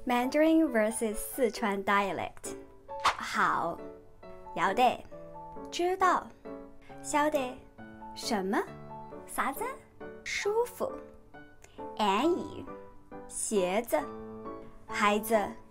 Mandarin versus 四川 dialect。好，要得，知道，晓得，什么？啥子？舒服，安逸，鞋子，孩子。